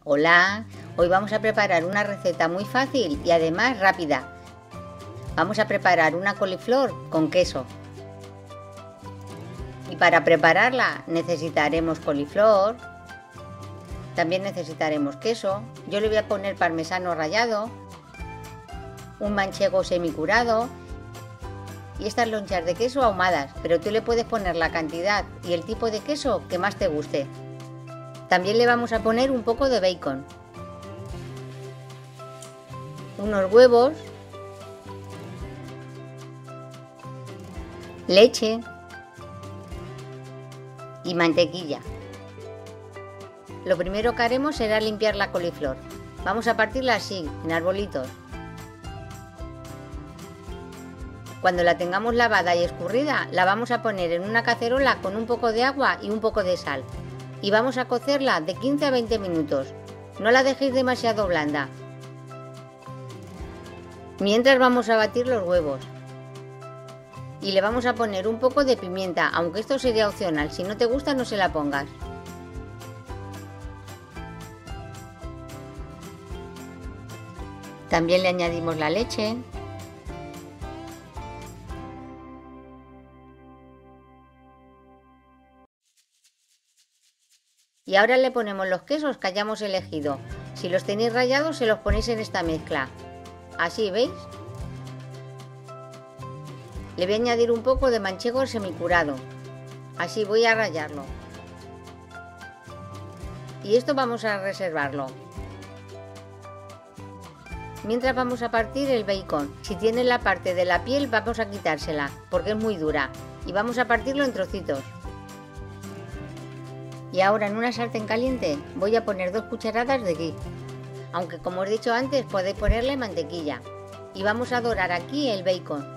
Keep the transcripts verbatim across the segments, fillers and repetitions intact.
Hola, hoy vamos a preparar una receta muy fácil y además rápida. Vamos a preparar una coliflor con queso. Y para prepararla necesitaremos coliflor, también necesitaremos queso. Yo le voy a poner parmesano rallado, un manchego semicurado y estas lonchas de queso ahumadas, pero tú le puedes poner la cantidad y el tipo de queso que más te guste. También le vamos a poner un poco de bacon, unos huevos, leche y mantequilla. Lo primero que haremos será limpiar la coliflor. Vamos a partirla así, en arbolitos. Cuando la tengamos lavada y escurrida, la vamos a poner en una cacerola con un poco de agua y un poco de sal. Y vamos a cocerla de quince a veinte minutos. No la dejéis demasiado blanda. Mientras vamos a batir los huevos. Y le vamos a poner un poco de pimienta, aunque esto sería opcional. Si no te gusta, no se la pongas. También le añadimos la leche. Y ahora le ponemos los quesos que hayamos elegido. Si los tenéis rallados, se los ponéis en esta mezcla. Así, ¿veis? Le voy a añadir un poco de manchego semicurado. Así voy a rallarlo. Y esto vamos a reservarlo. Mientras vamos a partir el bacon. Si tiene la parte de la piel, vamos a quitársela, porque es muy dura. Y vamos a partirlo en trocitos. Y ahora en una sartén caliente voy a poner dos cucharadas de ghee, aunque como os he dicho antes podéis ponerle mantequilla. Y vamos a dorar aquí el bacon.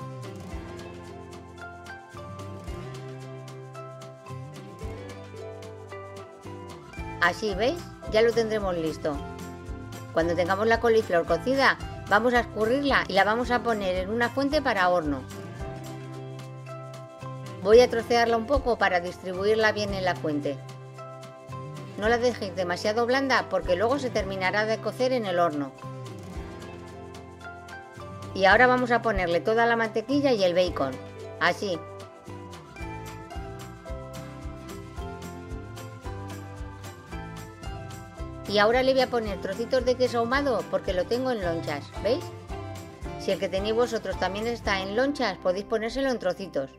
Así, ¿veis? Ya lo tendremos listo. Cuando tengamos la coliflor cocida vamos a escurrirla y la vamos a poner en una fuente para horno. Voy a trocearla un poco para distribuirla bien en la fuente. No la dejéis demasiado blanda porque luego se terminará de cocer en el horno. Y ahora vamos a ponerle toda la mantequilla y el bacon. Así. Y ahora le voy a poner trocitos de queso ahumado porque lo tengo en lonchas, ¿veis? Si el que tenéis vosotros también está en lonchas, podéis ponérselo en trocitos.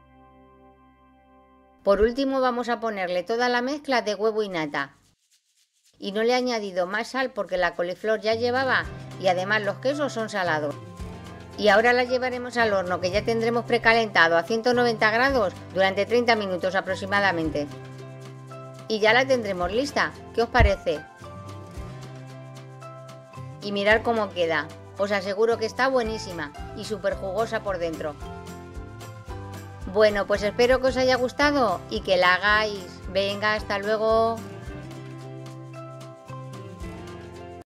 Por último vamos a ponerle toda la mezcla de huevo y nata. Y no le he añadido más sal porque la coliflor ya llevaba y además los quesos son salados. Y ahora la llevaremos al horno que ya tendremos precalentado a ciento noventa grados durante treinta minutos aproximadamente. Y ya la tendremos lista. ¿Qué os parece? Y mirad cómo queda. Os aseguro que está buenísima y súper jugosa por dentro. Bueno, pues espero que os haya gustado y que la hagáis. Venga, hasta luego.